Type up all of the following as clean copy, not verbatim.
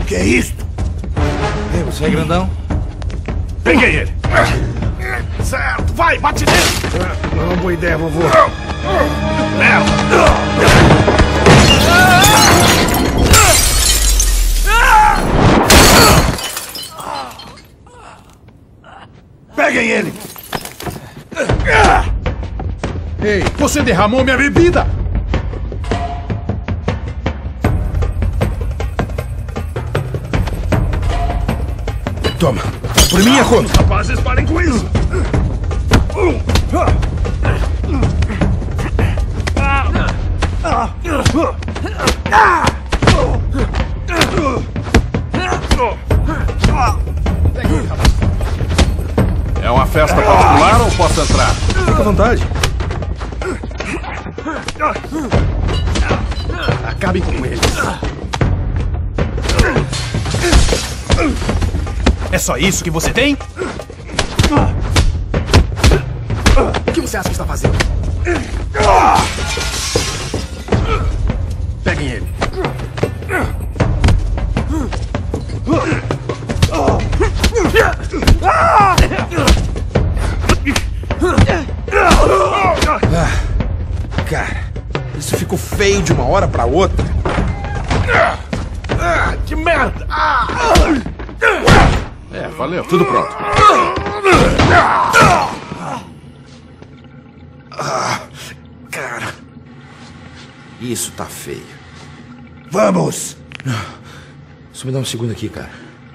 Que é isto? Ei, você é grandão? Peguei ele! Certo, vai, bate nele! Não é uma boa ideia, vovô. Merda! Peguem ele! Ei, você derramou minha bebida! Toma, por minha conta! Os rapazes, parem com isso! É uma festa particular ou posso entrar? Fica à vontade. Acabe com eles. É só isso que você tem? O que você acha que está fazendo? Peguem ele. Cara, isso ficou feio de uma hora pra outra. Que merda! É, valeu, tudo pronto. Cara, isso tá feio. Vamos! Só me dá um segundo aqui, cara.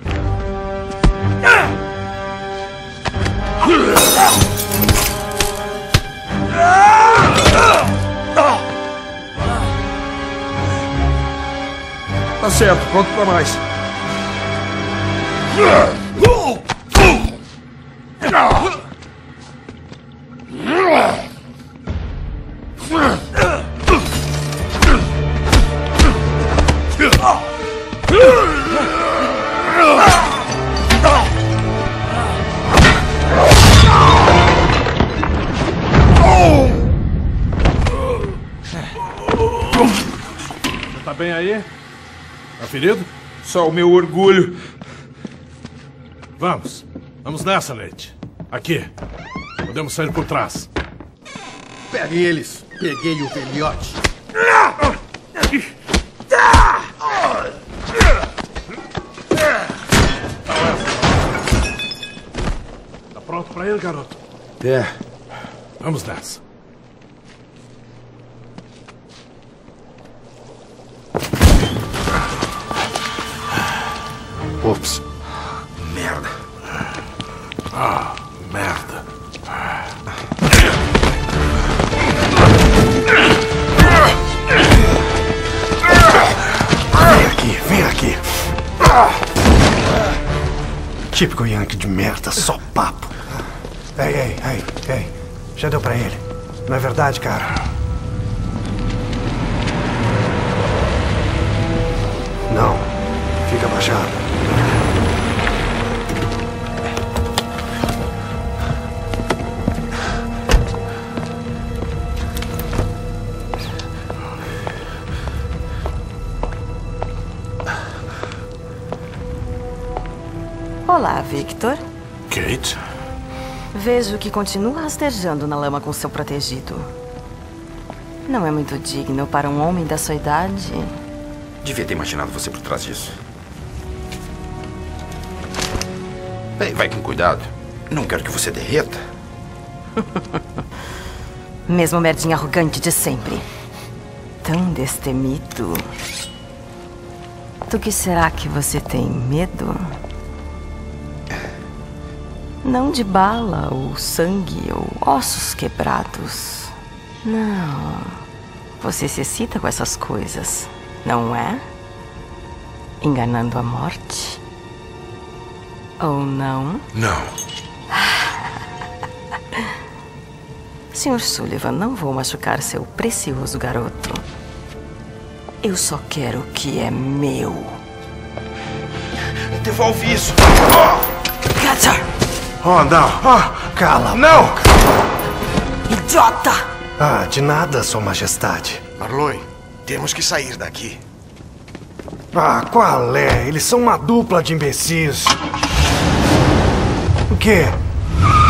Tá certo, pronto pra mais. Tá bem aí? Tá ferido? Só o meu orgulho. Vamos. Vamos nessa, Leite. Aqui. Podemos sair por trás. Peguem eles. Peguei o velhote. Tá pronto pra ir, garoto? É. Vamos nessa. Ops. Merda. Ah, merda. Vem aqui. Típico Yankee de merda, só papo. Ei. Já deu pra ele. Não é verdade, cara? Não. Fica abaixado. Olá, Victor. Kate? Vejo que continua rastejando na lama com seu protegido. Não é muito digno para um homem da sua idade. Devia ter imaginado você por trás disso. Bem, vai com cuidado. Não quero que você derreta. Mesmo merdinha arrogante de sempre. Tão destemido. Do que será que você tem medo? Não de bala, ou sangue, ou ossos quebrados. Não. Você se excita com essas coisas, não é? Enganando a morte? Ou não? Não. Sr. Sullivan, não vou machucar seu precioso garoto. Eu só quero o que é meu. Devolve isso. Catcher! Oh, não. Cala. Não! Idiota! De nada, Sua Majestade. Marlowe, temos que sair daqui. Ah, qual é? Eles são uma dupla de imbecis. O quê?